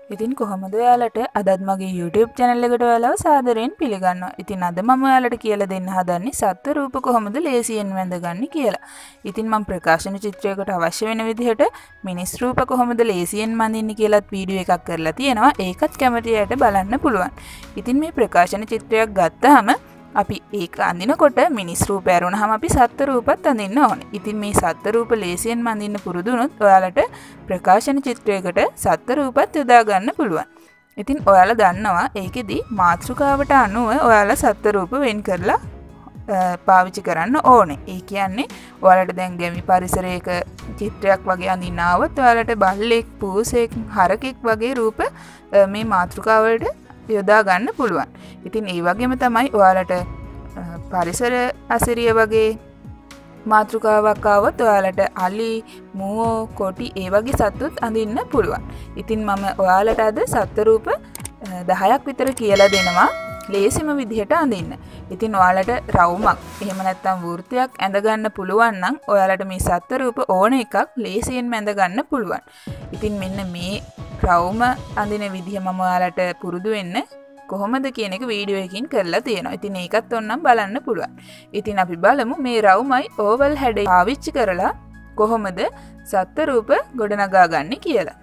ඉතින් කොහොමද ඔයාලට අදත් මගේ YouTube channel එකට ඔයාලව සාදරයෙන් පිළිගන්නවා. ඉතින් අද මම ඔයාලට කියලා දෙන්න හදන්නේ සත්ත්ව රූප කොහොමද ලේසියෙන් වැඳගන්නේ කියලා. ඉතින් මම ප්‍රකාශන චිත්‍රයකට අවශ්‍ය වෙන විදිහට මිනිස් රූප කොහොමද ලේසියෙන් මඳින්නේ කියලාත් වීඩියෝ එකක් කරලා තියෙනවා. ඒකත් කැමති අයට බලන්න පුළුවන්. ඉතින් මේ ප්‍රකාශන චිත්‍රයක් ගත්තාම අපි ඒක අඳිනකොට මිනිස් රූප ඇරුණාම අපි සත්ත්ව රූපත් අඳින්න ඕනේ. ඉතින් මේ සත්ත්ව රූප ලේසියෙන් මඳින්න පුරුදු වුණොත් ඔයාලට ප්‍රකාශන චිත්‍රයකට සත්ත්ව රූපත් යොදා ගන්න පුළුවන්. ඉතින් ඔයාලා දන්නවා ඒකෙදි මාතෘකාවට අනුව ඔයාලා සත්ත්ව රූප වෙන් කරලා පාවිච්චි කරන්න ඕනේ. ඒ කියන්නේ ඔයාලට දැන් ගැමි පරිසරයක චිත්‍රයක් වගේ අඳින්න ආවොත් ඔයාලට බල්ලෙක්, පූසෙක්, හරකෙක් වගේ රූප මේ මාතෘකාවලට යොදා ගන්න පුළුවන්. ඉතින් ඒ වගේම තමයි ඔයාලට පරිසර අසිරිය වගේ මාතෘකාවක් ආවොත් ඔයාලට අලි, මුවෝ, කොටි ඒ වගේ සත්තුත් අඳින්න පුළුවන්. ඉතින් මම ඔයාලට අද සත්ත්ව රූප 10ක් විතර කියලා දෙනවා ලේසිම විදිහට අඳින්න. ඉතින් ඔයාලට රවුමක් එහෙම නැත්නම් වෘත්තයක් ඇඳ ගන්න පුළුවන් නම් ඔයාලට මේ සත්ත්ව රූප ඕන එකක් ලේසියෙන් ඇඳ ගන්න පුළුවන්. ඉතින් මෙන්න මේ රවුම අඳින විදිහ මම ඔයාලට පුරුදු වෙන්න කොහොමද කියන එක වීඩියෝ එකකින් කරලා තියෙනවා. ඉතින් ඒකත් ඔන්නම් බලන්න පුළුවන්. ඉතින් අපි බලමු මේ රවුමයි ඕවල් හැඩය පාවිච්චි කරලා කොහොමද සත්ත්ව රූප ගොඩනගා ගන්න කියලා.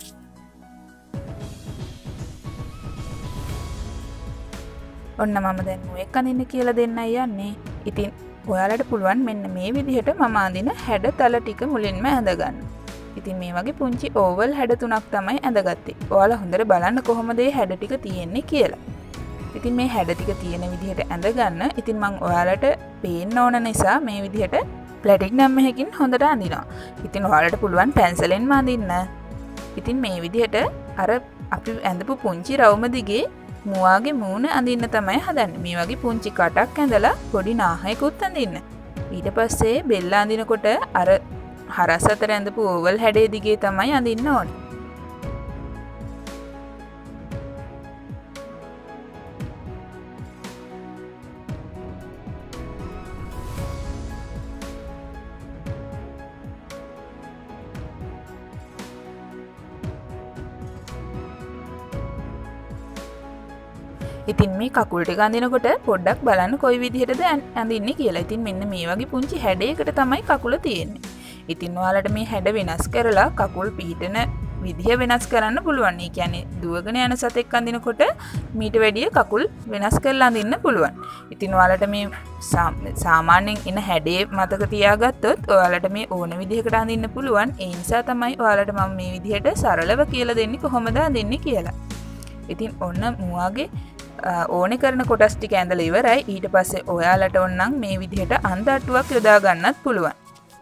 ඔන්න මම දැන් මොකක් අඳින්න කියලා දෙන්නයි යන්නේ. ඉතින් ඔයාලට පුළුවන් මෙන්න මේ විදිහට මම අඳින හැඩතල ටික මුලින්ම ඇඳ ගන්න. ඉතින් මේ වගේ පුංචි ඕවල් හැඩ තුනක් තමයි ඇඳගත්තේ. ඔයාලා හොඳට බලන්න කොහොමද මේ හැඩ ටික තියෙන්නේ කියලා. ඉතින් මේ හැඩ ටික තියෙන විදිහට ඇඳ ගන්න. ඉතින් මම ඔයාලට පේන්න ඕන නිසා මේ විදිහට ප්ලැටිනම් එකකින් හොඳට අඳිනවා. ඉතින් ඔයාලට පුළුවන් පැන්සලෙන්ම අඳින්න. ඉතින් මේ විදිහට අර අපි ඇඳපු පුංචි රවුම දිගේ මුවාගේ මූණ අඳින්න තමයි හදන්නේ. මේ වගේ පුංචි කටක් ඇඳලා පොඩි නාහයකුත් අඳින්න. ඊට පස්සේ බෙල්ල අඳිනකොට අර හරස් අතර ඇඳපු ඕවල් හැඩේ දිගේ තමයි අඳින්න ඕනේ. ඉතින් මේ කකුල් ටික අඳිනකොට පොඩ්ඩක් බලන්න කොයි විදිහටද අඳින්නේ කියලා. ඉතින් මෙන්න මේ වගේ පුංචි හැඩයකට තමයි කකුල තියෙන්නේ. ඉතින් ඔයාලට මේ හැඩ වෙනස් කරලා කකුල් පිහිටන විදිහ වෙනස් කරන්න පුළුවන්. ඒ කියන්නේ දුවගෙන යන සතෙක් අඳිනකොට මීට වැඩිය කකුල් වෙනස් කරලා අඳින්න පුළුවන්. ඉතින් ඔයාලට මේ සාමාන්‍යයෙන් එන හැඩේ මතක තියාගත්තොත් ඔයාලට මේ ඕන විදිහකට අඳින්න පුළුවන්. ඒ නිසා තමයි ඔයාලට මම මේ විදිහට සරලව කියලා දෙන්නේ කොහොමද අඳින්නේ කියලා. ඉතින් ඔන්න මුවාගේ ඕනේ කරන කොටස් ටික ඇඳලා ඉවරයි. ඊට පස්සේ ඔයාලට ඕනනම් මේ විදිහට අන්ත අටුවක් යොදා ගන්නත් පුළුවන්.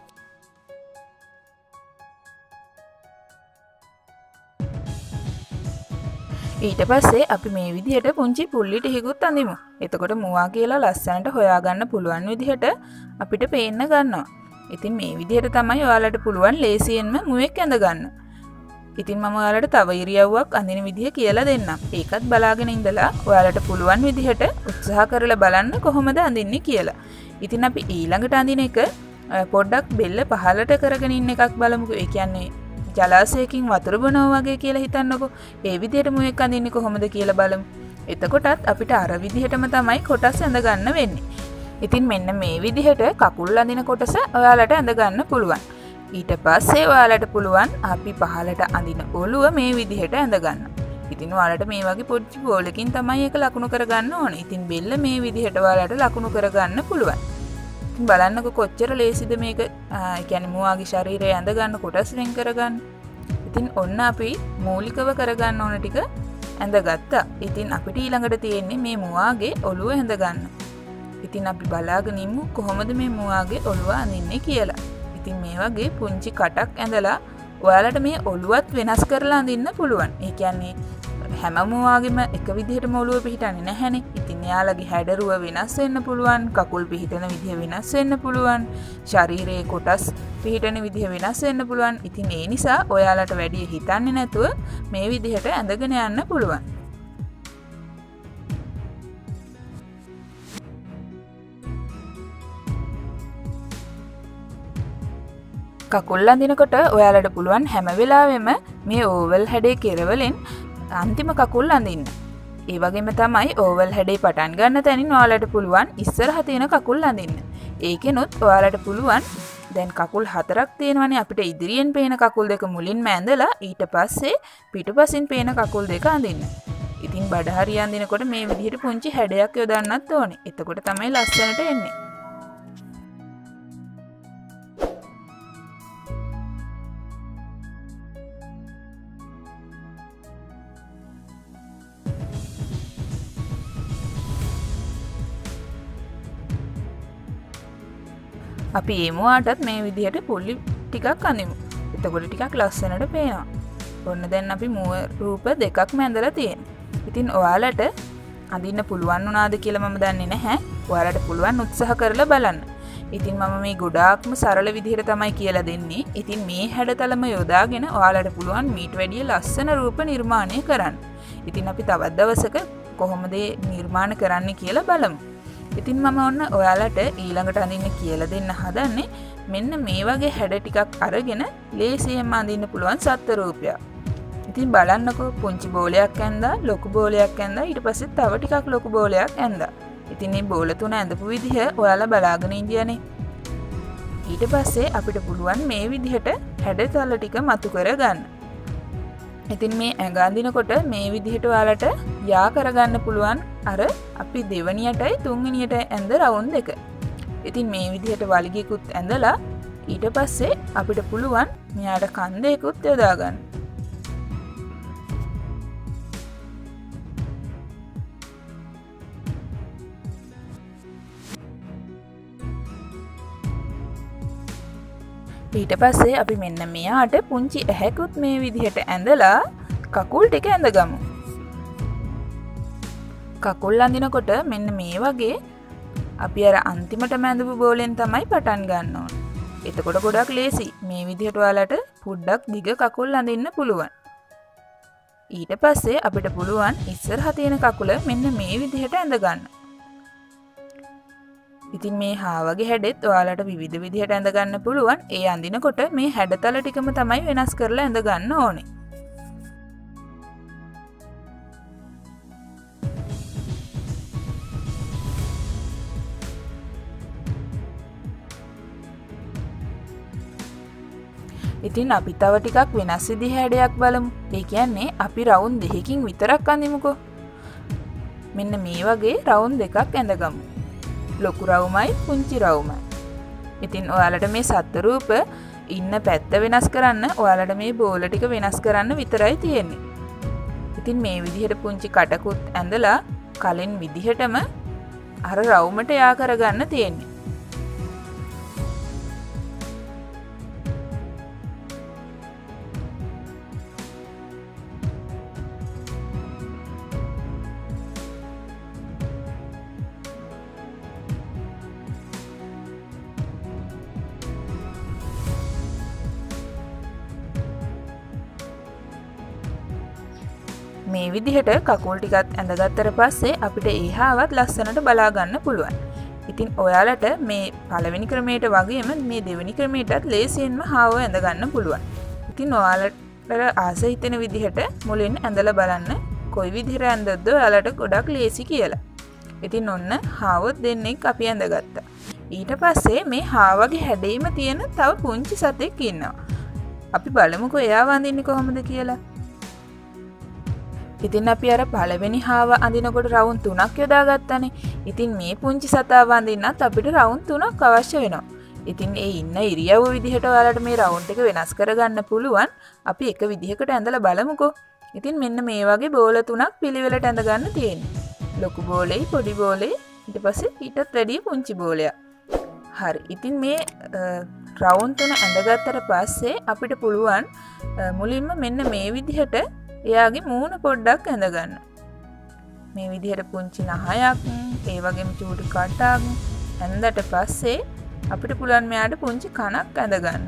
ඊට පස්සේ අපි මේ විදිහට පුංචි පුල්ලි ටිකකුත් අඳිමු. එතකොට මුවා කියලා ලස්සනට හොයාගන්න පුළුවන් විදිහට අපිට පේන්න ගන්නවා. ඉතින් මේ විදිහට තමයි ඔයාලට පුළුවන් ලේසියෙන්ම මුවෙක් ඇඳ ගන්න. ඉතින් මම ඔයාලට තව ඉරියව්වක් අඳින විදිහ කියලා දෙන්නම්. ඒකත් බලාගෙන ඉඳලා ඔයාලට පුළුවන් විදිහට උත්සාහ කරලා බලන්න කොහොමද අඳින්නේ කියලා. ඉතින් අපි ඊළඟට අඳින එක පොඩ්ඩක් බෙල්ල පහළට කරගෙන ඉන්න එකක් බලමුකෝ. ඒ කියන්නේ ජලාශයකින් වතුර බොනවා වගේ කියලා හිතන්නකෝ. ඒ විදිහට මුවෙක් අඳින්නේ කොහොමද කියලා බලමු. එතකොටත් අපිට අර විදිහටම තමයි කොටස් ඇඳ ගන්න වෙන්නේ. ඉතින් මෙන්න මේ විදිහට කකුල් අඳින කොටස ඔයාලට ඇඳ ගන්න පුළුවන්. ඊට පස්සේ ඔයාලට පුළුවන් අපි පහළට අඳින ඔළුව මේ විදිහට ඇඳ ගන්න. ඉතින් ඔයාලට මේ වගේ පොඩි බෝලකින් තමයි ඒක ලකුණු කරගන්න ඕනේ. ඉතින් බෙල්ල මේ විදිහට ඔයාලට ලකුණු කරගන්න පුළුවන්. ඉතින් බලන්නකො කොච්චර ලේසිද මේක. කියන්නේ මුවාගේ ශරීරය ඇඳ ගන්න කොටස් වෙන් කරගන්න. ඉතින් ඔන්න අපි මූලිකව කරගන්න ඕන ටික ඇඳගත්තා. ඉතින් අපිට ඊළඟට තියෙන්නේ මේ මුවාගේ ඔළුව ඇඳ ගන්න. ඉතින් අපි බලාගෙන ඉමු කොහොමද මේ මුවාගේ ඔළුව අඳින්නේ කියලා. ඉතින් මේ වගේ පුංචි කටක් ඇඳලා ඔයාලට මේ ඔළුවත් වෙනස් කරලා අඳින්න පුළුවන්. ඒ කියන්නේ හැම මුවාගෙම එක විදිහටම ඔළුව පිහිටන්නේ නැහැනේ. ඉතින් එයාලගේ හැඩරුව වෙනස් වෙන්න පුළුවන්, කකුල් පිහිටන විදිහ වෙනස් වෙන්න පුළුවන්, ශරීරයේ කොටස් පිහිටන විදිහ වෙනස් වෙන්න පුළුවන්. ඉතින් ඒ නිසා ඔයාලට වැඩි හිතන්නේ නැතුව මේ විදිහට ඇඳගෙන යන්න පුළුවන්. කකුල් අඳිනකොට ඔයාලට පුළුවන් හැම වෙලාවෙම මේ ඕවල් හැඩේ කෙරවලින් අන්තිම කකුල් අඳින්න. ඒ වගේම තමයි ඕවල් හැඩේ පටන් ගන්න තැනින් ඔයාලට පුළුවන් ඉස්සරහ තියෙන කකුල් අඳින්න. ඒකෙනුත් ඔයාලට පුළුවන් දැන් කකුල් 4ක් තියෙනවනේ අපිට ඉදිරියෙන් පේන කකුල් දෙක මුලින්ම ඇඳලා ඊට පස්සේ පිටුපසින් පේන කකුල් දෙක අඳින්න. ඉතින් බඩ හරිය අඳිනකොට මේ විදිහට පුංචි හැඩයක් යොදන්නත් ඕනේ. එතකොට තමයි ලස්සනට එන්නේ. අපි එමුවාටත් මේ විදිහට පුල්ලි ටිකක් අඳිමු. එතකොට ටිකක් ලස්සනට පේනවා. ඔන්න දැන් අපි මුව රූප දෙකක්ම ඇඳලා තියෙනවා. ඉතින් ඔයාලට අඳින්න පුළුවන් වුණාද කියලා මම දන්නේ නැහැ. ඔයාලට පුළුවන් උත්සාහ කරලා බලන්න. ඉතින් මම මේ ගොඩාක්ම සරල විදිහට තමයි කියලා දෙන්නේ. ඉතින් මේ හැඩතලම යොදාගෙන ඔයාලට පුළුවන් මීට වැඩිය ලස්සන රූප නිර්මාණය කරන්න. ඉතින් අපි තවත් දවසක කොහොමද නිර්මාණ කරන්න කියලා බලමු. ඉතින් මම ඔන්න ඔයාලට ඊළඟට අඳින්න කියලා දෙන්න හදන්නේ මෙන්න මේ වගේ හැඩ ටිකක් අරගෙන ලේසියෙන්ම අඳින්න පුළුවන් සත්ත්ව රූපයක්. ඉතින් බලන්නකෝ පුංචි බෝලයක් ඇඳලා ලොකු බෝලයක් ඇඳලා ඊට පස්සේ තව ටිකක් ලොකු බෝලයක් ඇඳලා. ඉතින් මේ බෝල තුන ඇඳපු විදිහ ඔයාලා බලාගෙන ඉඳියනේ. ඊට පස්සේ අපිට පුළුවන් මේ විදිහට හැඩතල ටික මතු කරගන්න. ඉතින් මේ ඇඟ අඳිනකොට මේ විදිහට ඔයාලට යා කරගන්න පුළුවන් අර අපි දෙවනියටයි තුන්වෙනියටයි ඇඳ රවුන්ඩ් එක. ඉතින් මේ විදිහට වලිගයකුත් ඇඳලා ඊට පස්සේ අපිට පුළුවන් මෙයාට කන්දේකුත් යොදා ගන්න. ඊට පස්සේ අපි මෙන්න මෙයාට පුංචි ඇහැකුත් මේ විදිහට ඇඳලා කකුල් ටික ඇඳගමු. කකුල් අඳිනකොට මෙන්න මේ වගේ අපි අර අන්තිමටම ඇඳපු බෝලෙන් තමයි පටන් ගන්න ඕන. එතකොට ගොඩක් ලේසි. මේ විදිහට ඔයාලට පොඩ්ඩක් දිග කකුල් අඳින්න පුළුවන්. ඊට පස්සේ අපිට පුළුවන් ඉස්සරහ තියෙන කකුල මෙන්න මේ විදිහට ඇඳ ගන්න. ඉතින් මේ හාවගේ හැඩෙත් ඔයාලට විවිධ විදිහට ඇඳ ගන්න පුළුවන්. ඒ අඳිනකොට මේ හැඩතල ටිකම තමයි වෙනස් කරලා ඇඳ ගන්න ඕනේ. ඉතින් අපි තව ටිකක් වෙනස් විදිහ හැඩයක් බලමු. ඒ කියන්නේ අපි රවුන්ඩ් දෙකකින් විතරක් අඳිමුකෝ. මෙන්න මේ වගේ රවුන්ඩ් දෙකක් ඇඳගමු. ලොකු රවුමයි පුංචි රවුමයි. ඉතින් ඔයාලට මේ සත්ත්ව රූප ඉන්න පැත්ත වෙනස් කරන්න ඔයාලට මේ බෝල ටික වෙනස් කරන්න විතරයි තියෙන්නේ. ඉතින් මේ විදිහට පුංචි කටකුත් ඇඳලා කලින් විදිහටම අර රවුමට යා කරගන්න තියෙන්නේ. මේ විදිහට කකුල් ටිකත් ඇඳගත්තට පස්සේ අපිට එහාවත් ලස්සනට බලා ගන්න පුළුවන්. ඉතින් ඔයාලට මේ පළවෙනි ක්‍රමයට වගේම මේ දෙවෙනි ක්‍රමයටත් ලේසියෙන්ම හාව ඇඳ ගන්න පුළුවන්. ඉතින් ඔයාලට ආස හිතෙන විදිහට මුලින් ඇඳලා බලන්න කොයි විදිහට ඇඳද්ද ඔයාලට ගොඩක් ලේසි කියලා. ඉතින් ඔන්න හාවොත් දෙන්නෙක් අපි ඇඳගත්තා. ඊට පස්සේ මේ හාවගේ හැඩේම තියෙන තව පුංචි සතෙක් ඉන්නවා. අපි බලමුකෝ එයාව අඳින්නේ කොහොමද කියලා. ඉතින් අපි අර පළවෙනි හාව අඳිනකොට රවුන්ඩ් 3ක් යොදා ගත්තානේ. ඉතින් මේ පුංචි සතාව අඳින්නත් අපිට රවුන්ඩ් 3ක් අවශ්‍ය වෙනවා. ඉතින් ඒ ඉන්න ඉරියව්ව විදිහට ඔයාලට මේ රවුන්ඩ් එක වෙනස් කරගන්න පුළුවන්. අපි එක විදිහකට ඇඳලා බලමුකෝ. ඉතින් මෙන්න මේ වගේ බෝල 3ක් පිළිවෙලට ඇඳ ගන්න තියෙන්නේ. ලොකු බෝලේ, පොඩි බෝලේ, ඊට පස්සේ ඊටත් වැඩිය පුංචි බෝලයක්. හරි. ඉතින් මේ රවුන්ඩ් 3 ඇඳගත්තට පස්සේ අපිට පුළුවන් මුලින්ම මෙන්න මේ විදිහට එයාගේ මූණ පොඩ්ඩක් ඇඳ ගන්න. මේ විදිහට පුංචි නහයක්, ඒ වගේම චූටි කටක් ඇඳලා පස්සේ අපිට පුළුවන් මෙයාට පුංචි කනක් ඇඳ ගන්න.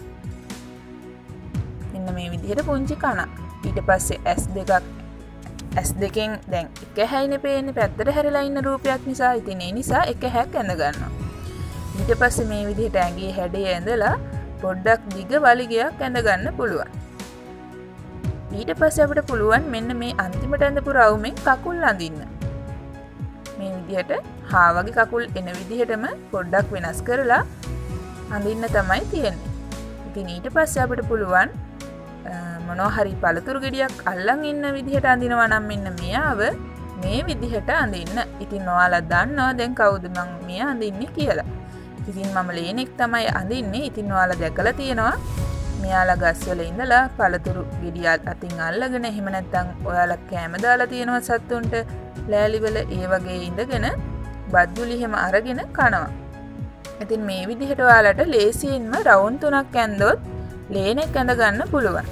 මෙන්න මේ විදිහට පුංචි කනක්. ඊට පස්සේ ඇස් දෙකෙන් දැන් එක හැයිනේ පේන්නේ පැත්තට හැරිලා ඉන්න රූපයක් නිසා. ඉතින් ඒ නිසා එක හැක් ඇඳ ගන්නවා. ඊට පස්සේ මේ විදිහට ඇඟේ හැඩය ඇඳලා පොඩ්ඩක් දිග වලිගයක් ඇඳ ගන්න පුළුවන්. ඊට පස්සේ අපිට පුළුවන් මෙන්න මේ අන්තිමට ඇඳපු රවුමෙන් කකුල් අඳින්න. මේ විදිහට හා වගේ කකුල් එන විදිහටම පොඩ්ඩක් වෙනස් කරලා අඳින්න තමයි තියෙන්නේ. ඉතින් ඊට පස්සේ අපිට පුළුවන් මොනවා හරි පළතුරු ගෙඩියක් අල්ලන් ඉන්න විදිහට අඳිනවා නම් මෙන්න මෙයාව මේ විදිහට අඳින්න. ඉතින් ඔයාලා දන්නවා දැන් කවුද මම මෙයා අඳින්නේ කියලා. ඉතින් මම ලේනෙක් තමයි අඳින්නේ. ඉතින් ඔයාලා දැකලා තියෙනවා මෙයාලා ගස්වල ඉඳලා පළතුරු ගෙඩිය අතින් අල්ලගෙන එහෙම නැත්නම් ඔයාලා කැම දාලා තියෙනවා සත්තුන්ට ලෑලිවල ඒ වගේ ඉඳගෙන බද්දුලි එහෙම අරගෙන කනවා. ඉතින් මේ විදිහට ඔයාලට ලේසියෙන්ම රවුම් 3ක් ඇඳොත් ලේනෙක් ඇඳ ගන්න පුළුවන්.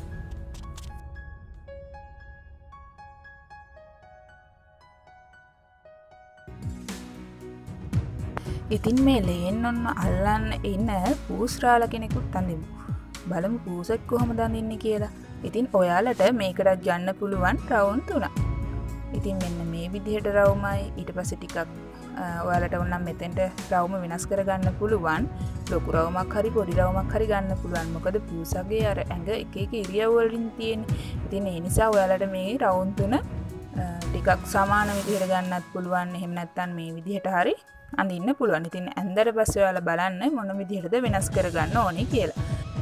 ඉතින් මේ ලේන් ඔන්න අල්ලන්න ඉන්න පූස්රාල කෙනෙකුත් අඳිමු. බලමු පූසෙක් කොහොමද අඳින්නේ කියලා. ඉතින් ඔයාලට මේකටත් ගන්න පුළුවන් රවුම් 3ක්. ඉතින් මෙන්න මේ විදිහට රවුමයි ඊට පස්සේ ටිකක් ඔයාලට ඕනම් මෙතෙන්ට රවුම වෙනස් කරගන්න පුළුවන්. ලොකු රවුමක් හරි පොඩි රවුමක් හරි ගන්න පුළුවන්. මොකද පූසගේ අර ඇඟ එක එක ඉරියව් වලින් තියෙන්නේ. ඉතින් ඒ නිසා ඔයාලට මේ රවුම් 3 ටිකක් සමාන විදිහට ගන්නත් පුළුවන්. එහෙම නැත්නම් මේ විදිහට හරි අඳින්න පුළුවන්. ඉතින් ඇඳලා පස්සේ ඔයාලා බලන්න මොන විදිහටද වෙනස් කරගන්න ඕනේ කියලා.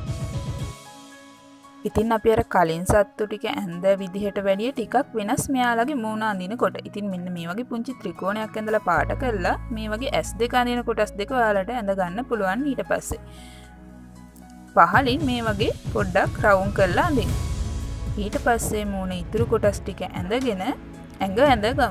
ඉතින් අපි අර කලින් සත්තු ටික ඇඳ විදිහට වැඩිය ටිකක් වෙනස් මෙයාලගේ මූණ අඳිනකොට. ඉතින් මෙන්න මේ වගේ පුංචි ත්‍රිකෝණයක් ඇඳලා පාට කරලා මේ වගේ S2 අඳින කොටස් දෙක ඔයාලට ඇඳ ගන්න පුළුවන්. ඊට පස්සේ පහලින් මේ වගේ පොඩ්ඩක් රවුම් කරලා අඳින්න. ඊට පස්සේ මූණ ඉතුරු කොටස් ටික ඇඳගෙන ඇඟ ඇඳගමු.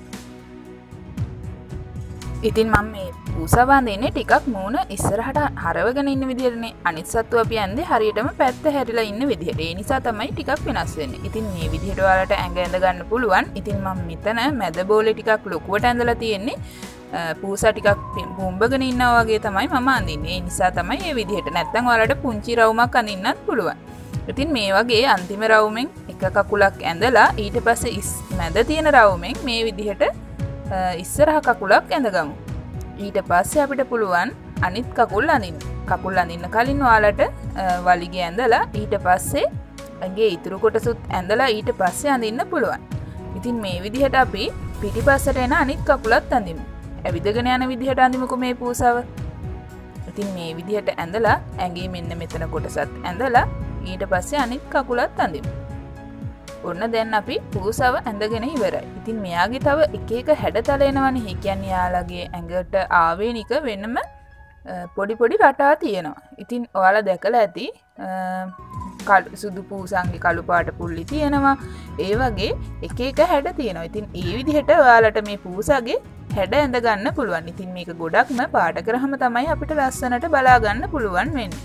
ඉතින් මම මේ පූසව අඳින්නේ ටිකක් මූණ ඉස්සරහට හරවගෙන ඉන්න විදිහටනේ. අනිත් සත්තු අපි ඇඳේ හරියටම පැත්ත හැරිලා ඉන්න විදිහට. ඒ නිසා තමයි ටිකක් වෙනස් වෙන්නේ. ඉතින් මේ විදිහට ඔයාලට ඇඟ ඇඳ ගන්න පුළුවන්. ඉතින් මම මෙතන මැද බෝලේ ටිකක් ලොකුවට ඇඳලා තියෙන්නේ. පූසා ටිකක් පුම්බගෙන ඉන්නවා වගේ තමයි මම අඳින්නේ. ඒ නිසා තමයි මේ විදිහට. නැත්නම් ඔයාලට පුංචි රවුමක් අඳින්නත් පුළුවන්. ඉතින් මේ වගේ අන්තිම රවුමෙන් එක කකුලක් ඇඳලා ඊට පස්සේ මැද තියෙන රවුමෙන් මේ විදිහට ඉස්සරහ කකුලක් ඇඳගමු. ඊට පස්සේ අපිට පුළුවන් අනිත් කකුල් අඳින්න. කකුල් අඳින්න කලින් ඔයාලට වලිගය ඇඳලා ඊට පස්සේ ඇඟේ ඉතුරු කොටසුත් ඇඳලා ඊට පස්සේ අඳින්න පුළුවන්. ඉතින් මේ විදිහට අපි පිටිපස්සට එන අනිත් කකුලත් අඳිමු. ඇවිදගෙන යන විදිහට අඳිමුකෝ මේ පූසාව. ඉතින් මේ විදිහට ඇඳලා ඇඟේ මෙන්න මෙතන කොටසත් ඇඳලා ඊට පස්සේ අනිත් කකුලත් අඳිමු. ඔන්න දැන් අපි පූසාව ඇඳගෙන ඉවරයි. ඉතින් මෙයාගේ තව එක එක හැඩතල එනවනේ. ඒ කියන්නේ යාළගේ ඇඟට ආවේනික වෙනම පොඩි පොඩි රටා තියෙනවා. ඉතින් ඔයාලා දැකලා ඇති සුදු පූසාන්ගේ කළු පාට පුල්ලි තියෙනවා. ඒ වගේ එක එක හැඩ තියෙනවා. ඉතින් ඒ විදිහට ඔයාලට මේ පූසාගේ හැඩ ඇඳ ගන්න පුළුවන්. ඉතින් මේක ගොඩක්ම පාට කරාම තමයි අපිට ලස්සනට බලා ගන්න පුළුවන් වෙන්නේ.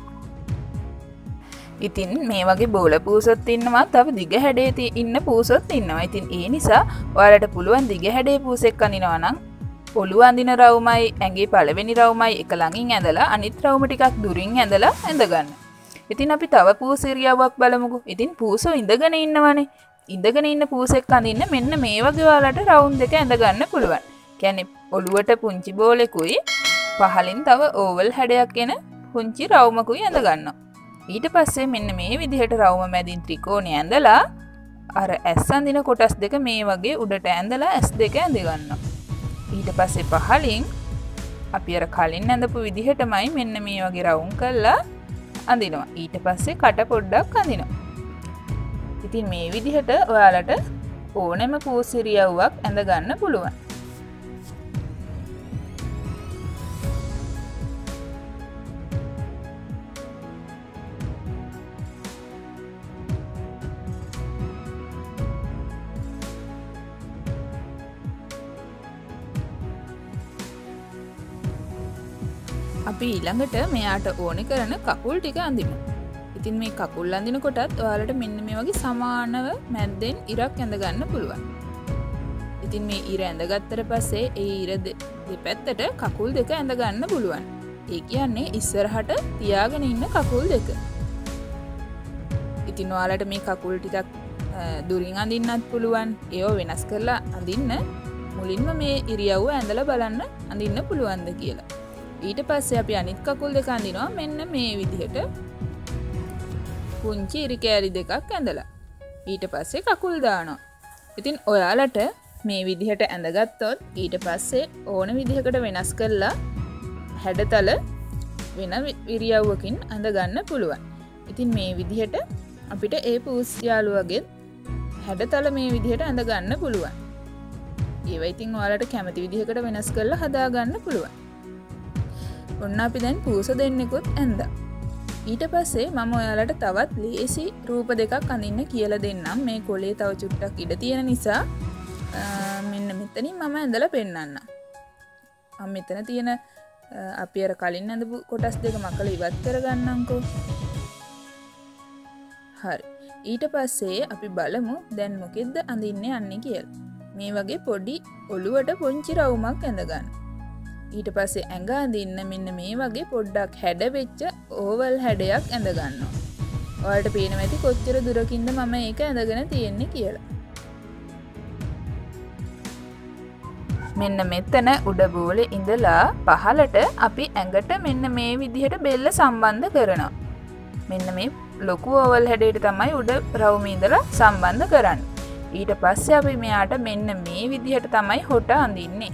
ඉතින් මේ වගේ බෝල පූසොත් ඉන්නවා, තව දිග හැඩේ ඉන්න පූසොත් ඉන්නවා. ඉතින් ඒ නිසා ඔයාලට පුළුවන් දිග හැඩේ පූසෙක් අඳිනවා නම් ඔළුව අඳින රවුමයි ඇඟේ පළවෙනි රවුමයි එක ළඟින් ඇඳලා අනිත් රවුම ටිකක් දුරින් ඇඳලා ඇඳ ගන්න. ඉතින් අපි තව පූස ඉරියව්වක් බලමුකෝ. ඉතින් පූසෝ ඉඳගෙන ඉන්නවනේ. ඉඳගෙන ඉන්න පූසෙක් අඳින්න මෙන්න මේ වගේ ඔයාලට රවුම් දෙක ඇඳ ගන්න පුළුවන්. කියන්නේ ඔළුවට පුංචි බෝලෙකුයි පහලින් තව ඕවල් හැඩයක් එන පුංචි රවුමකුයි ඇඳ ගන්නවා. ඊට පස්සේ මෙන්න මේ විදිහට රවුම මැදින් ත්‍රිකෝණය ඇඳලා අර S අඳින කොටස් දෙක මේ වගේ උඩට ඇඳලා S2 ඇඳ ගන්නවා. ඊට පස්සේ පහලින් අපි අර කලින් ඇඳපු විදිහටමයි මෙන්න මේ වගේ රවුම් කරලා අඳිනවා. ඊට පස්සේ කට පොඩ්ඩක් අඳිනවා. ඉතින් මේ විදිහට ඔයාලට ඕනෙම පූස් ඉරියව්වක් ඇඳ ගන්න පුළුවන්. අපි ඊළඟට මෙයාට ඕනේ කරන කකුල් ටික අඳිමු. ඉතින් මේ කකුල් අඳින කොටත් ඔයාලට මෙන්න මේ වගේ සමානව මැද්දෙන් ඉරක් ඇඳ ගන්න පුළුවන්. ඉතින් මේ ඉර ඇඳගත්තට පස්සේ ඒ ඉර දෙපැත්තට කකුල් දෙක ඇඳ ගන්න පුළුවන්. ඒ කියන්නේ ඉස්සරහට තියාගෙන ඉන්න කකුල් දෙක. ඉතින් ඔයාලට මේ කකුල් ටිකක් දුරින් අඳින්නත් පුළුවන්. ඒව වෙනස් කරලා අඳින්න මුලින්ම මේ ඉරියව්ව ඇඳලා බලන්න අඳින්න පුළුවන්ද කියලා. ඊට පස්සේ අපි අනිත් කකුල් දෙක අඳිනවා මෙන්න මේ විදිහට. පුංචි ඉරි කෑලි දෙකක් ඇඳලා ඊට පස්සේ කකුල් දානවා. ඉතින් ඔයාලට මේ විදිහට ඇඳගත්තොත් ඊට පස්සේ ඕන විදිහකට වෙනස් කරලා හැඩතල වෙන ඉරියව්වකින් අඳ ගන්න පුළුවන්. ඉතින් මේ විදිහට අපිට ඒ පූස් යාළුවගේ හැඩතල මේ විදිහට අඳ ගන්න පුළුවන්. ඒවා ඉතින් ඔයාලට කැමති විදිහකට වෙනස් කරලා හදා ගන්න පුළුවන්. ඔන්න අපි දැන් පූස දෙන්නෙකුත් ඇඳා. ඊට පස්සේ මම ඔයාලට තවත් ලේසි රූප දෙකක් අඳින්න කියලා දෙන්නම්. මේ කොලේ තව චුට්ටක් ඉඩ තියෙන නිසා මෙන්න මෙතනින් මම ඇඳලා පෙන්නන්නම්. මෙතන තියෙන අපි අර කලින් ඇඳපු කොටස් දෙක මකලා ඉවත් කරගන්නම්කෝ. හරි. ඊට පස්සේ අපි බලමු දැන් මොකෙද්ද අඳින්න යන්නේ කියලා. මේ වගේ පොඩි ඔළුවට පොන්චි රවුමක් ඇඳ ගන්න. ඊට පස්සේ ඇඟ අඳින්න මෙන්න මේ වගේ පොඩ්ඩක් හැඩ වෙච්ච ඕවල් හැඩයක් ඇඳ ගන්නවා. ඔයාලට පේනවා ඇති කොච්චර දුරකින්ද මම ඒක ඇඳගෙන තියෙන්නේ කියලා. මෙන්න මෙතන උඩ බෝලේ ඉඳලා පහළට අපි ඇඟට මෙන්න මේ විදිහට බෙල්ල සම්බන්ධ කරනවා. මෙන්න මේ ලොකු ඕවල් හැඩයට තමයි උඩ රවුමේ ඉඳලා සම්බන්ධ කරන්නේ. ඊට පස්සේ අපි මෙයාට මෙන්න මේ විදිහට තමයි හොට අඳින්නේ.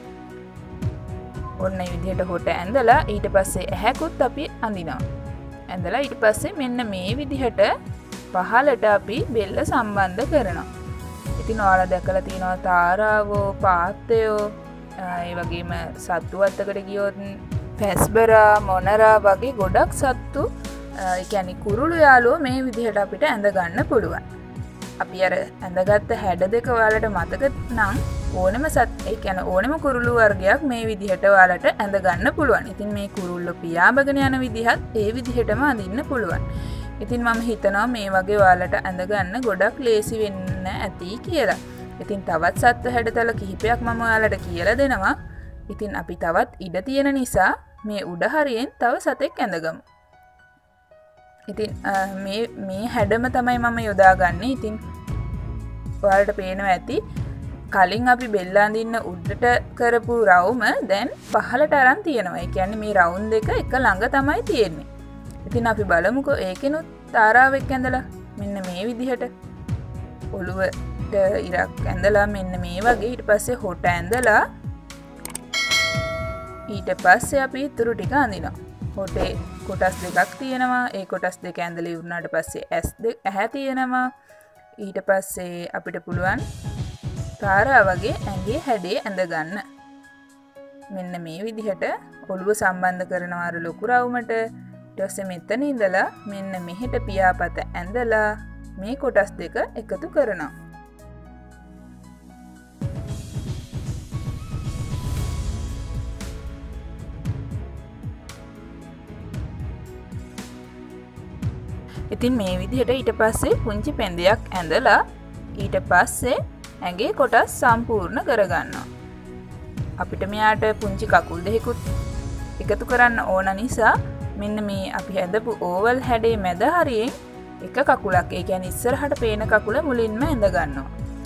ඔන්න මේ විදිහට හොට ඇඳලා ඊට පස්සේ ඇහැකුත් අපි අඳිනවා. ඇඳලා ඊට පස්සේ මෙන්න මේ විදිහට පහළට අපි බෙල්ල සම්බන්ධ කරනවා. ඉතින් ඔයාලා දැකලා තියෙනවා තාරාවෝ පාත්තයෝ ඒ වගේම සත්තු වත්තකට ගියොත් පැස්බරා මොනරා වගේ ගොඩක් සත්තු ඒ කියන්නේ කුරුළු යාළුවෝ මේ විදිහට අපිට ඇඳ ගන්න පුළුවන්. අපි අර ඇඳගත්ත හැඩ දෙක ඔයාලට මතක නම් ඕනෙම ඒ කියන්නේ ඕනෙම කුරුළු වර්ගයක් මේ විදිහට ඔයාලට ඇඳ ගන්න පුළුවන්. ඉතින් මේ කුරුල්ලෝ පියාඹගෙන යන විදිහත් ඒ විදිහටම අඳින්න පුළුවන්. ඉතින් මම හිතනවා මේ වගේ ඔයාලට ඇඳ ගන්න ගොඩක් ලේසි වෙන්න ඇති කියලා. ඉතින් තවත් සත්ත්ව හැඩතල කිහිපයක් මම ඔයාලට කියලා දෙනවා. ඉතින් අපි තවත් ඉඩ තියෙන නිසා මේ උඩ හරියෙන් තව සතෙක් ඇඳගමු. ඉතින් මේ හැඩම තමයි මම යොදාගන්නේ. ඉතින් ඔයාලට පේනවා ඇති කලින් අපි බෙල්ල අඳින්න උඩට කරපු රවුම දැන් පහළට අරන් තියෙනවා. ඒ කියන්නේ මේ රවුම් දෙක එක ළඟ තමයි තියෙන්නේ. ඉතින් අපි බලමුකෝ ඒකෙනුත් තාරාවෙක් ඇඳලා මෙන්න මේ විදිහට ඔළුවට ඉරක් ඇඳලා මෙන්න මේ වගේ ඊට පස්සේ හොට ඇඳලා ඊට පස්සේ අපි ඉතුරු ටික අඳිනවා. හොටේ කොටස් දෙකක් තියෙනවා. ඒ කොටස් දෙක ඇඳලා ඉවරනාට පස්සේ ඇහැ තියෙනවා. ඊට පස්සේ අපිට පුළුවන් තාරා වගේ ඇඟේ හැඩේ ඇඳ ගන්න. මෙන්න මේ විදිහට ඔළුව සම්බන්ධ කරනවා අර ලොකු රවුමට. ඊට පස්සේ මෙතන ඉඳලා මෙන්න මෙහෙට පියාපත ඇඳලා මේ කොටස් දෙක එකතු කරනවා. ඉතින් මේ විදිහට ඊට පස්සේ පුංචි පෙන්දයක් ඇඳලා ඊට පස්සේ ඇඟේ කොටස් සම්පූර්ණ කරගන්නවා. අපිට මෙයාට පුංචි කකුල් දෙකකුත් එකතු කරන්න ඕන නිසා මෙන්න මේ අපි ඇඳපු ඕවල් හැඩේ මැද හරියෙන් එක කකුලක් ඒ කියන්නේ ඉස්සරහට පේන කකුල මුලින්ම ඇඳ ගන්නවා.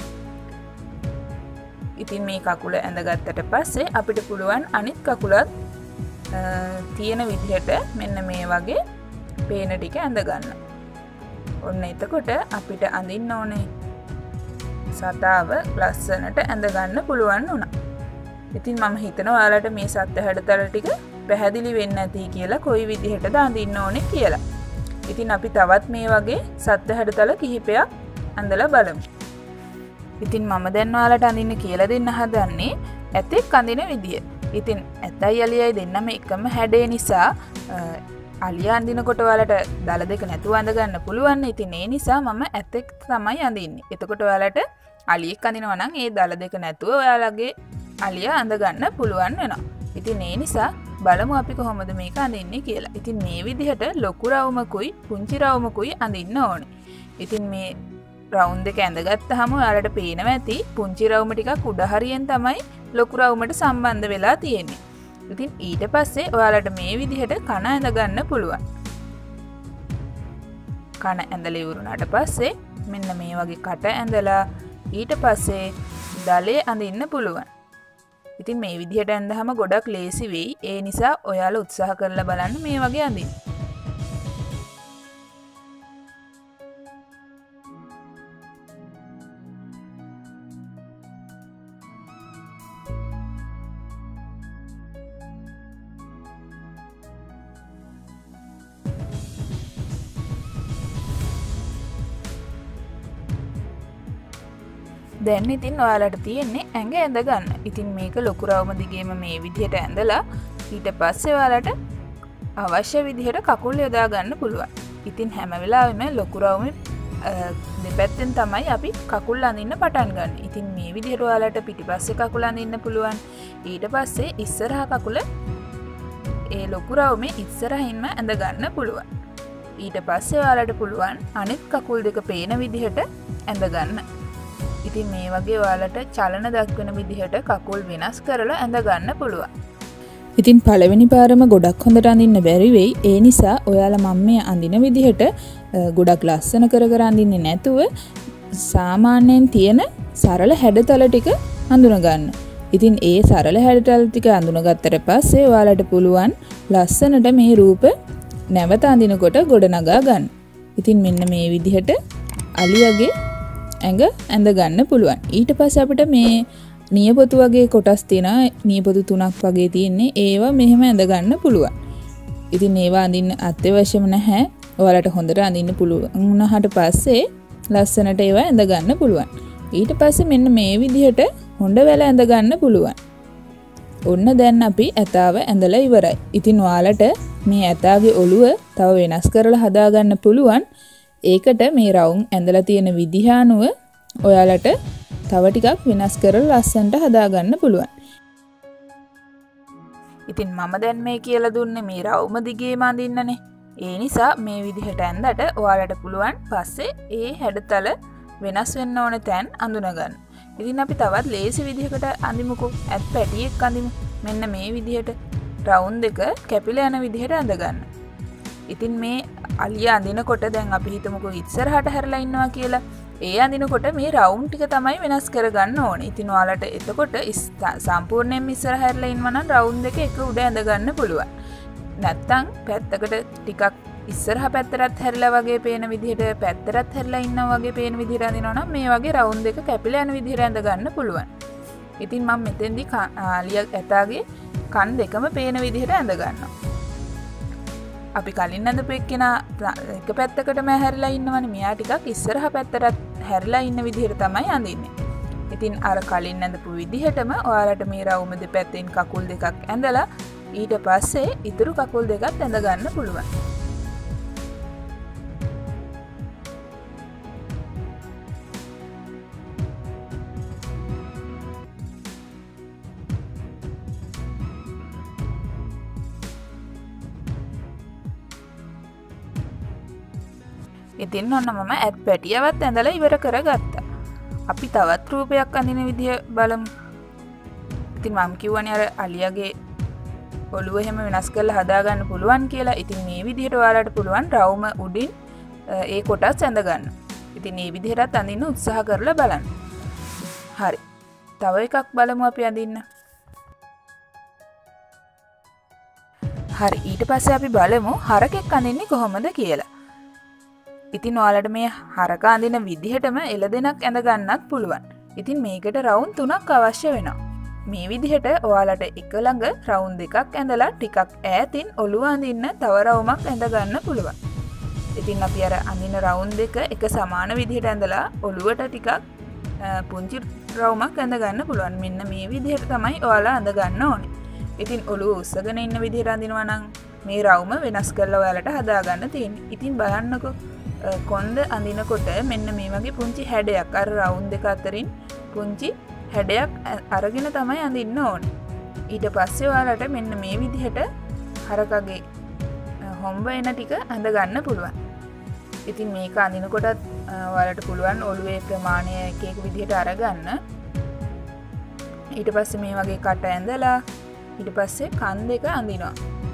ඉතින් මේ කකුල ඇඳගත්තට පස්සේ අපිට පුළුවන් අනිත් කකුලත් තියෙන විදිහට මෙන්න මේ වගේ පේන ටික ඇඳ ගන්න. ඔන්න එතකොට අපිට අඳින්න ඕනේ සතාව ලස්සනට ඇඳ ගන්න පුළුවන් වුණා. ඉතින් මම හිතනවා ඔයාලට මේ සත්ත්ව හැඩතල ටික පැහැදිලි වෙන්න ඇති කියලා කොයි විදිහටද අඳින්න ඕනේ කියලා. ඉතින් අපි තවත් මේ වගේ සත්ත්ව හැඩතල කිහිපයක් අඳලා බලමු. ඉතින් මම දැන් ඔයාලට අඳින්න කියලා දෙන්න හදන්නේ ඇතෙක් අඳින විදිය. ඉතින් ඇතයි අලියයි දෙන්නම එකම හැඩේ නිසා අලියා අඳිනකොට ඔයාලට දල දෙක නැතුව අඳ ගන්න පුළුවන්. ඉතින් ඒ නිසා මම ඇතෙක් තමයි අඳින්නේ. එතකොට ඔයාලට අලියෙක් අඳිනවා නම් ඒ දල දෙක නැතුව ඔයාලගේ අලියා අඳ ගන්න පුළුවන් වෙනවා. ඉතින් ඒ නිසා බලමු අපි කොහොමද මේක අඳින්නේ කියලා. ඉතින් මේ විදිහට ලොකු රවුමකුයි පුංචි රවුමකුයි අඳින්න ඕනේ. ඉතින් මේ රවුම් දෙක ඇඳගත්තාම ඔයාලට පේනවා ඇති පුංචි රවුම ටිකක් උඩ හරියෙන් තමයි ලොකු රවුමට සම්බන්ධ වෙලා තියෙන්නේ. ඉතින් ඊට පස්සේ ඔයාලට මේ විදිහට කන ඇඳ ගන්න පුළුවන්. කන ඇඳලා ඉවරුණාට පස්සේ මෙන්න මේ වගේ කට ඇඳලා ඊට පස්සේ දලේ අඳින්න පුළුවන්. ඉතින් මේ විදිහට ඇඳහම ගොඩක් ලේසි වෙයි. ඒ නිසා ඔයාලා උත්සාහ කරලා බලන්න මේ වගේ අඳින්න. දැන් ඉතින් ඔයාලට තියෙන්නේ ඇඟ ඇඳ ගන්න. ඉතින් මේක ලොකු රවුම දිගේම මේ විදිහට ඇඳලා ඊට පස්සේ ඔයාලට අවශ්‍ය විදිහට කකුල් යොදා ගන්න පුළුවන්. ඉතින් හැම වෙලාවෙම ලොකු රවුමේ දෙපැත්තෙන් තමයි අපි කකුල් අඳින්න පටන් ගන්න. ඉතින් මේ විදිහට ඔයාලට පිටිපස්සේ කකුල අඳින්න පුළුවන්. ඊට පස්සේ ඉස්සරහා කකුල ඒ ලොකු රවුමේ ඉස්සරහින්ම ඇඳ ගන්න පුළුවන්. ඊට පස්සේ ඔයාලට පුළුවන් අනෙක් කකුල් දෙක පේන විදිහට ඇඳ ගන්න. ඉතින් මේ වගේ ඔයාලට චලන දක්වන විදිහට කකුල් වෙනස් කරලා ඇඳ ගන්න පුළුවන්. ඉතින් පළවෙනි පාරම ගොඩක් හොඳට අඳින්න බැරි වෙයි. ඒ නිසා ඔයාලා මම මේ අඳින විදිහට ගොඩක් ලස්සන කර කර අඳින්නේ නැතුව සාමාන්‍යයෙන් තියෙන සරල හැඩතල ටික අඳුන ගන්න. ඉතින් ඒ සරල හැඩතල ටික අඳුනගත්තට පස්සේ ඔයාලට පුළුවන් ලස්සනට මේ රූප නැවත අඳිනකොට ගොඩනගා ගන්න. ඉතින් මෙන්න මේ විදිහට අලියගේ ඇඟ ඇඳ ගන්න පුළුවන්. ඊට පස්සේ අපිට මේ නියපොතු වගේ කොටස් තියෙනවා. නියපොතු 3ක් වගේ තියෙන්නේ. ඒවා මෙහෙම ඇඳ ගන්න පුළුවන්. ඉතින් ඒවා අඳින්න අත්‍යවශ්‍යම නැහැ. ඔයාලට හොඳට අඳින්න පුළුවන් වුණාට පස්සේ ලස්සනට ඒවා ඇඳ ගන්න පුළුවන්. ඊට පස්සේ මෙන්න මේ විදිහට හොඬ වැල ඇඳ ගන්න පුළුවන්. ඔන්න දැන් අපි ඇතාව ඇඳලා ඉවරයි. ඉතින් ඔයාලට මේ ඇතාගේ ඔළුව තව වෙනස් කරලා හදා ගන්න පුළුවන්. ඒකට මේ රවුම් ඇඳලා තියෙන විදිහ අනුව ඔයාලට තව ටිකක් වෙනස් කරලා ලස්සනට හදා ගන්න පුළුවන්. ඉතින් මම දැන් මේ කියලා දුන්නේ මේ රවුම දිගේම අඳින්නනේ. ඒ නිසා මේ විදිහට ඇඳලා ඔයාලට පුළුවන් පස්සේ ඒ හැඩතල වෙනස් වෙන්න ඕන තැන් අඳුන ගන්න. ඉතින් අපි තවත් ලේසි විදිහකට අඳිමුකෝ. ඇත් පැටියෙක් අඳිමු. මෙන්න මේ විදිහට රවුම් දෙක කැපිලා යන විදිහට අඳ ගන්න. ඉතින් මේ අලිය අඳිනකොට දැන් අපි හිතමුකෝ ඉස්සරහට හැරලා ඉන්නවා කියලා. ඒ අඳිනකොට මේ රවුම් ටික තමයි වෙනස් කරගන්න ඕනේ. ඉතින් ඔයාලට එතකොට සම්පූර්ණයෙන්ම ඉස්සරහ හැරලා ඉන්නවා නම් රවුම් දෙක එක උඩ ඇඳ ගන්න පුළුවන්. නැත්තම් පැත්තකට ටිකක් ඉස්සරහ පැත්තටත් හැරිලා වගේ පේන විදිහට පැත්තටත් හැරිලා ඉන්නවා වගේ පේන විදිහට අඳිනවා නම් මේ වගේ රවුම් දෙක කැපිලා යන විදිහට ඇඳ ගන්න පුළුවන්. ඉතින් මම මෙතෙන්දී අලිය ඇතාගේ කන් දෙකම පේන විදිහට ඇඳ ගන්නවා. අපි කලින් අඳපු එක්කෙනා එක පැත්තකටම හැරිලා ඉන්නවනේ. මෙයා ටිකක් ඉස්සරහ පැත්තටත් හැරිලා ඉන්න විදිහට තමයි අඳින්නේ. ඉතින් අර කලින් අඳපු විදිහටම ඔයාලට මේ රවුම දෙපැත්තෙන් කකුල් දෙකක් ඇඳලා ඊට පස්සේ ඉතුරු කකුල් දෙකත් ඇඳ ගන්න පුළුවන්. ඉතින් ඔන්න මම ඇත් පැටියවත් ඇඳලා ඉවර කරගත්තා. අපි තවත් රූපයක් අඳින විදිය බලමු. ඉතින් මම කිව්වනේ අර අලියාගේ ඔළුව එහෙම වෙනස් කරලා හදා ගන්න පුළුවන් කියලා. ඉතින් මේ විදිහට ඔයාලට පුළුවන් රවුම උඩින් ඒ කොටස් ඇඳ ගන්න. ඉතින් මේ විදිහටත් අඳින්න උත්සාහ කරලා බලන්න. හරි. තව එකක් බලමු අපි අඳින්න. හරි. ඊට පස්සේ අපි බලමු හරකෙක් අඳින්නේ කොහොමද කියලා. ඉතින් ඔයාලට මේ හරක අඳින විදිහටම එළදෙනක් ඇඳ ගන්නත් පුළුවන්. ඉතින් මේකට රවුම් 3ක් අවශ්‍ය වෙනවා. මේ විදිහට ඔයාලට එක ළඟ රවුම් දෙකක් ඇඳලා ටිකක් ඈතින් ඔළුව අඳින්න තව රවුමක් ඇඳ ගන්න පුළුවන්. ඉතින් අපි අර අඳින රවුම් දෙක එක සමාන විදිහට ඇඳලා ඔළුවට ටිකක් පුංචි රවුමක් ඇඳ ගන්න පුළුවන්. මෙන්න මේ විදිහට තමයි ඔයාලා අඳ ගන්න ඕනේ. ඉතින් ඔළුව උස්සගෙන ඉන්න විදිහට අඳිනවා නම් මේ රවුම වෙනස් කරලා ඔයාලට හදා ගන්න තියෙන්නේ. ඉතින් බලන්නකෝ කොන්ද අඳිනකොට මෙන්න මේ වගේ පුංචි හැඩයක් අර රවුම් දෙක අතරින් පුංචි හැඩයක් අරගෙන තමයි අඳින්න ඕනේ. ඊට පස්සේ ඔයාලට මෙන්න මේ විදිහට හරකගේ හොම්බ එන ටික අඳ ගන්න පුළුවන්. ඉතින් මේක අඳිනකොටත් ඔයාලට පුළුවන් ඔළුවේ ප්‍රමාණය එක එක විදිහට අරගන්න. ඊට පස්සේ මේ වගේ කට ඇඳලා ඊට පස්සේ කන් දෙක අඳිනවා.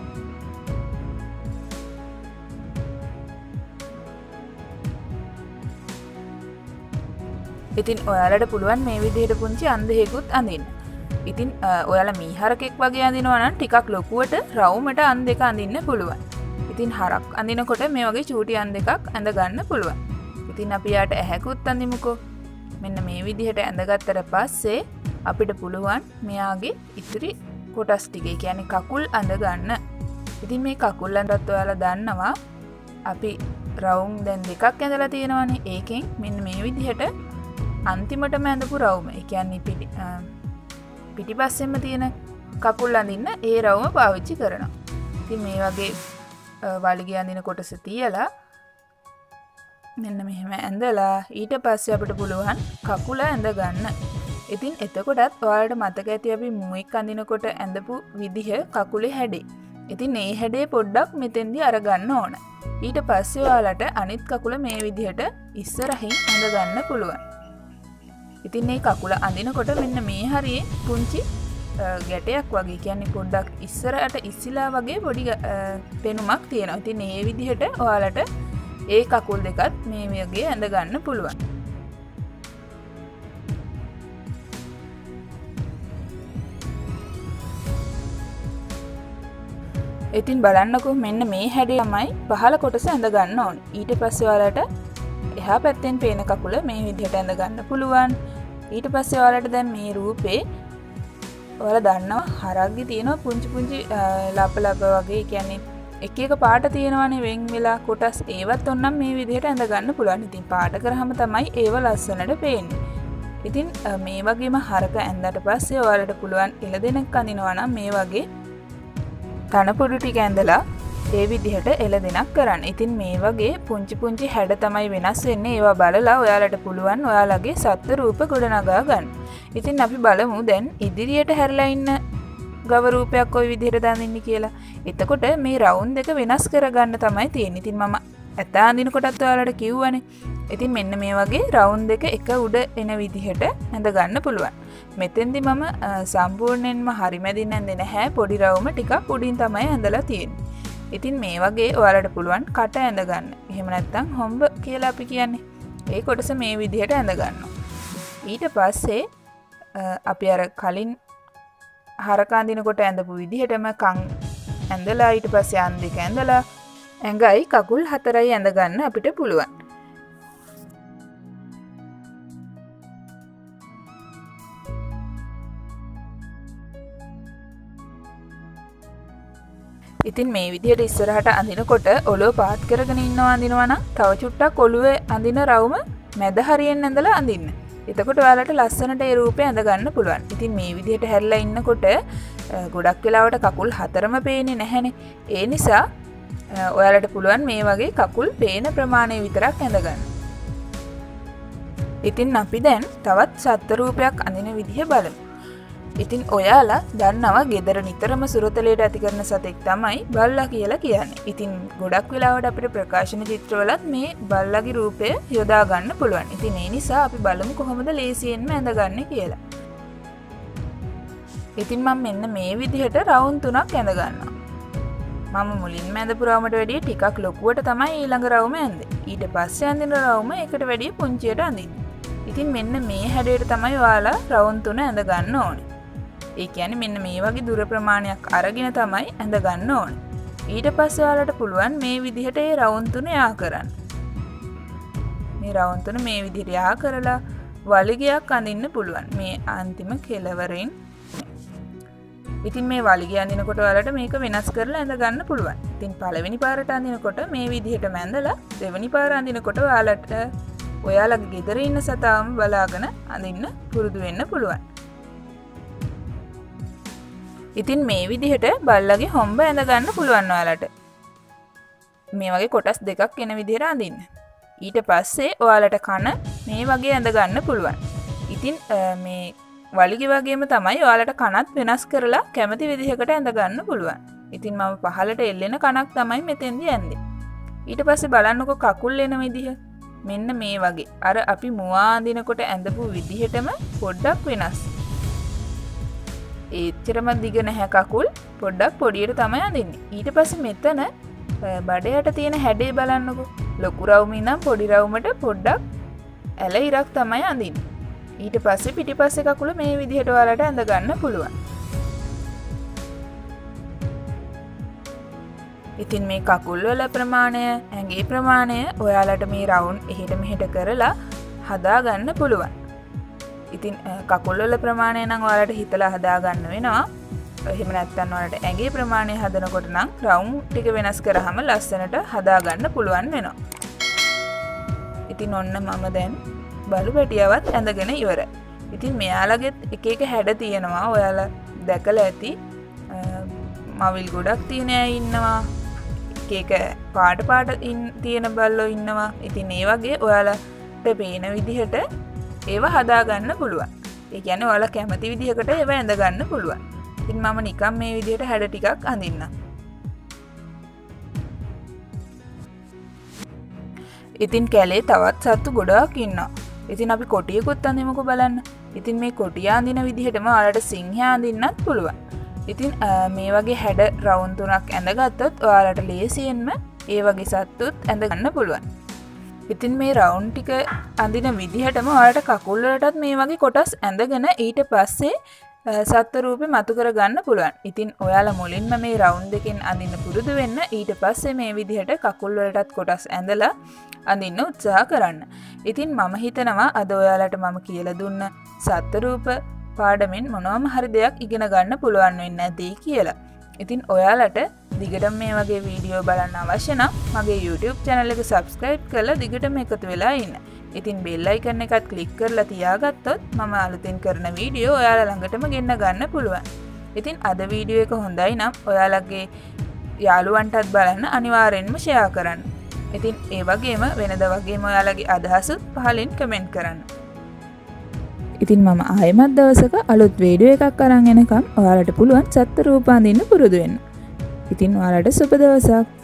ඉතින් ඔයාලට පුළුවන් මේ විදිහට පුංචි අන්දෙහෙකුත් අඳින්න. ඉතින් ඔයාලා මීහරකෙක් වගේ අඳිනවා නම් ටිකක් ලොකුවට රවුමට අන් දෙක අඳින්න පුළුවන්. ඉතින් හරක් අඳිනකොට මේ වගේ චූටි අන් දෙකක් ඇඳ ගන්න පුළුවන්. ඉතින් අපි යාට ඇහැකුත් අඳිමුකෝ. මෙන්න මේ විදිහට ඇඳගත්තට පස්සේ අපිට පුළුවන් මෙයාගේ ඉතිරි කොටස් ටික, ඒ කියන්නේ කකුල් අඳ ගන්න. ඉතින් මේ කකුල් අඳත් ඔයාලා දන්නවා අපි රවුම් දැන් දෙකක් ඇඳලා තියෙනවානේ. ඒකෙන් මෙන්න මේ විදිහට අන්තිමටම ඇඳපු රවුම. ඒ කියන්නේ පිටිපස්සෙම තියෙන කකුල් අඳින්න ඒ රවුම පාවිච්චි කරනවා. ඉතින් මේ වගේ වලිගය අඳින කොටස තියලා මෙන්න මෙහෙම ඇඳලා ඊට පස්සේ අපිට පුළුවන් කකුල ඇඳ ගන්න. ඉතින් එතකොටත් ඔයාලට මතක ඇති අපි මුවෙක් අඳිනකොට ඇඳපු විදිහ කකුලේ හැඩේ. ඉතින් මේ හැඩේ පොඩ්ඩක් මෙතෙන්දී අරගන්න ඕන. ඊට පස්සේ ඔයාලට අනිත් කකුල මේ විදිහට ඉස්සරහින් ඇඳ ගන්න පුළුවන්. ඉතින් මේ කකුල අඳිනකොට මෙන්න මේ හරියේ පුංචි ගැටයක් වගේ කියන්නේ පොඩ්ඩක් ඉස්සරහට ඉස්සිලා වගේ පොඩි පෙනුමක් තියෙනවා. ඉතින් මේ විදිහට ඔයාලට ඒ කකුල් දෙකත් මේ වගේ ඇඳ ගන්න පුළුවන්. ඉතින් බලන්නකෝ මෙන්න මේ හැඩය තමයි පහළ කොටස ඇඳ ගන්න ඕනේ. ඊට පස්සේ ඔයාලට එහා පැත්තෙන් පේන කකුල මේ විදිහට ඇඳ ගන්න පුළුවන්. ඊට පස්සේ ඔයාලට දැන් මේ රූපේ ඔයාලා දන්නවා හරක්ගේ තියෙනවා පුංචි පුංචි ලප වගේ කියන්නේ එක එක පාට තියෙනවානේ වෙන් වෙලා කොටස් ඒවත් ඔන්නම් මේ විදිහට ඇඳ ගන්න පුළුවන්. ඉතින් පාට කරාම තමයි ඒව ලස්සනට පේන්නේ. ඉතින් මේ වගේම හරක ඇඳලා පස්සේ ඔයාලට පුළුවන් එළදෙනක් අඳිනවා නම් මේ වගේ තනපොඩු ටික ඇඳලා ඒ විදිහට එළදෙනක් කරන්න. ඉතින් මේ වගේ පුංචි පුංචි හැඩ තමයි වෙනස් වෙන්නේ. ඒවා බලලා ඔයාලට පුළුවන් ඔයාලගේ සත්ත්ව රූප ගොඩනගා ගන්න. ඉතින් අපි බලමු දැන් ඉදිරියට හැරිලා ඉන්න ගව රූපයක් කොයි විදිහටද අඳින්නේ කියලා. එතකොට මේ රවුන්ඩ් එක වෙනස් කරගන්න තමයි තියෙන්නේ. ඉතින් මම ඇත අඳිනකොටත් ඔයාලට කිව්වනේ. ඉතින් මෙන්න මේ වගේ රවුන්ඩ් එක එක උඩ එන විදිහට ඇඳ ගන්න පුළුවන්. මෙතෙන්දි මම සම්පූර්ණයෙන්ම හරි මැදින් ඇඳේ නැහැ. පොඩි රවුම ටිකක් උඩින් තමයි ඇඳලා තියෙන්නේ. ඉතින් මේ වගේ ඔයාලට පුළුවන් කට ඇඳ ගන්න. එහෙම නැත්නම් හොම්බ කියලා අපි කියන්නේ. ඒ කොටස මේ විදිහට ඇඳ ගන්නවා. ඊට පස්සේ අපි අර කලින් හරක අඳිනකොට ඇඳපු විදිහටම කන් ඇඳලා ඊට පස්සේ අන් දෙක ඇඳලා ඇඟයි කකුල් හතරයි ඇඳ ගන්න අපිට පුළුවන්. ඉතින් මේ විදිහට ඉස්සරහට අඳිනකොට ඔළුව පාත් කරගෙන අඳිනවා නම් තව චුට්ටක් ඔළුවේ අඳින රවුම මැද හරියෙන් ඇඳලා අඳින්න. එතකොට ඔයාලට ලස්සනට ඒ රූපේ ඇඳ ගන්න පුළුවන්. ඉතින් මේ විදිහට හැරිලා ඉන්නකොට ගොඩක් වෙලාවට කකුල් හතරම පේන්නේ නැහැනේ. ඒ නිසා ඔයාලට පුළුවන් මේ වගේ කකුල් පේන ප්‍රමාණය විතරක් ඇඳ ගන්න. ඉතින් අපි දැන් තවත් සත්ත්ව රූපයක් අඳින විදිහ බලමු. ඉතින් ඔයාලා දන්නවා ගෙදර නිතරම සුරතලයට ඇති කරන සතෙක් තමයි බල්ලා කියලා කියන්නේ. ඉතින් ගොඩක් වෙලාවට අපිට ප්‍රකාශන චිත්‍රවලත් මේ බල්ලාගේ රූපය යොදා ගන්න පුළුවන්. ඉතින් ඒ නිසා අපි බලමු කොහොමද ලේසියෙන්ම ඇඳගන්නේ කියලා. ඉතින් මම මෙන්න මේ විදිහට රවුම් 3ක් ඇඳ ගන්නවා. මම මුලින්ම ඇඳපු රවුමට වැඩිය ටිකක් ලොකුවට තමයි ඊළඟ රවුම ඇඳේ. ඊට පස්සේ අඳින රවුම එකට වැඩිය පුංචියට අඳින්න. ඉතින් මෙන්න මේ හැඩයට තමයි ඔයාලා රවුම් 3 ඇඳ ගන්න ඕනේ. ඒ කියන්නේ මෙන්න මේ වගේ දුර ප්‍රමාණයක් අරගෙන තමයි ඇඳ ගන්න ඕනේ. ඊට පස්සේ ඔයාලට පුළුවන් මේ විදිහට ඒ රවුම් 3 යා කරන්න. මේ රවුම් 3 මේ විදිහට යා කරලා වලිගයක් අඳින්න පුළුවන්. මේ අන්තිම කෙළවරෙන්. ඉතින් මේ වලිගය අඳිනකොට ඔයාලට මේක වෙනස් කරලා ඇඳ ගන්න පුළුවන්. ඉතින් පළවෙනි පාරට අඳිනකොට මේ විදිහටම ඇඳලා දෙවෙනි පාර අඳිනකොට ඔයාලගේ ගෙදර ඉන්න සතාවම බලාගෙන අඳින්න පුරුදු වෙන්න පුළුවන්. ඉතින් මේ විදිහට බල්ලගේ හොම්බ ඇඳ ගන්න පුළුවන් ඔයාලට. මේ වගේ කොටස් දෙකක් එන විදිහට අඳින්න. ඊට පස්සේ ඔයාලට කන මේ වගේ ඇඳ ගන්න පුළුවන්. ඉතින් මේ වලිගය වගේම තමයි ඔයාලට කනත් වෙනස් කරලා කැමති විදිහකට ඇඳ ගන්න පුළුවන්. ඉතින් මම පහළට එල්ලෙන කනක් තමයි මෙතෙන්දී ඇඳේ. ඊට පස්සේ බලන්නකො කකුල් එන විදිහ. මෙන්න මේ වගේ. අර අපි මුවා අඳිනකොට ඇඳපු විදිහටම පොඩ්ඩක් වෙනස්. ඒච්චරම දිග නැහැ කකුල්. පොඩ්ඩක් පොඩියට තමයි අඳින්නේ. ඊට පස්සේ මෙතන බඩයට තියෙන හැඩේ බලන්නකො. ලොකු රවුම ඉඳන් පොඩි රවුමට පොඩ්ඩක් ඇල ඉරක් තමයි අඳින්නේ. ඊට පස්සේ පිටිපස්සේ කකුල මේ විදිහට ඔයාලට ඇඳ ගන්න පුළුවන්. ඉතින් මේ කකුල් වල ප්‍රමාණය, ඇඟේ ප්‍රමාණය ඔයාලට මේ රවුම් එහෙට මෙහෙට කරලා හදා ගන්න පුළුවන්. ඉතින් කකුල් වල ප්‍රමාණය නම් ඔයාලට හිතලා හදා ගන්න වෙනවා. එහෙම නැත්නම් ඔයාලට ඇඟේ ප්‍රමාණය හදනකොට නම් රවුම් ටික වෙනස් කරාම ලස්සනට හදා ගන්න පුළුවන් වෙනවා. ඉතින් ඔන්න මම දැන් බලු පැටියාවත් ඇඳගෙන ඉවරයි. ඉතින් මෙයාලගෙත් එක එක හැඩ තියෙනවා. ඔයාලා දැකලා ඇති. මවිල් ගොඩක් තියෙන අය ඉන්නවා. එක පාට තියෙන බල්ලෝ ඉන්නවා. ඉතින් ඒ වගේ ඔයාලට පේන විදිහට ඒව හදාගන්න පුළුවන්. ඒ කියන්නේ ඔයාලා කැමති විදිහකට ඒව ඇඳ ගන්න පුළුවන්. ඉතින් මම නිකන් මේ විදිහට හැඩ ටිකක් අඳින්නම්. ඉතින් කැලේ තවත් සත්තු ගොඩාක් ඉන්නවා. ඉතින් අපි කොටියකුත් අඳිමුකෝ බලන්න. ඉතින් මේ කොටිය අඳින විදිහටම ඔයාලට සිංහයා අඳින්නත් පුළුවන්. ඉතින් මේ වගේ හැඩ රවුම් තුනක් ඇඳගත්තොත් ඔයාලට ලේසියෙන්ම ඒ වගේ සත්තුත් ඇඳ ගන්න පුළුවන්. ඉතින් මේ රවුම් ටික අඳින විදිහටම ඔයාලට කකුල් වලටත් මේ වගේ කොටස් ඇඳගෙන ඊට පස්සේ සත්ත්ව රූපේ මතු කර ගන්න පුළුවන්. ඉතින් ඔයාලා මුලින්ම මේ රවුම් දෙකෙන් අඳින්න පුරුදු වෙන්න. ඊට පස්සේ මේ විදිහට කකුල් වලටත් කොටස් ඇඳලා අඳින්න උත්සාහ කරන්න. ඉතින් මම හිතනවා අද ඔයාලට මම කියලා දුන්න සත්ත්ව රූප පාඩමෙන් මොනවාම හරි දෙයක් ඉගෙන ගන්න පුළුවන් වෙන්නේ නැති කියලා. ඉතින් ඔයාලට දිගටම මේ වගේ වීඩියෝ බලන්න අවශ්‍ය නම් මගේ YouTube channel එක subscribe කරලා දිගටම එකතු වෙලා ඉන්න. ඉතින් bell icon එකත් click කරලා තියාගත්තොත් මම අලුතෙන් කරන වීඩියෝ ඔයාලා ළඟටම ගෙන්න ගන්න පුළුවන්. ඉතින් අද වීඩියෝ එක හොඳයි නම් ඔයාලගේ යාළුවන්ටත් බලන්න අනිවාර්යෙන්ම share කරන්න. ඉතින් ඒ වගේම වෙනද වගේම ඔයාලගේ අදහසුත් පහලින් කමෙන්ට් කරන්න. ඉතින් මම ආයෙමත් දවසක අලුත් වීඩියෝ එකක් අරන් එනකම් ඔයාලට පුළුවන් සත්ත්ව රූප අඳින්න පුරුදු වෙන්න. ඉතින් ඔයාලට සුබ දවසක්.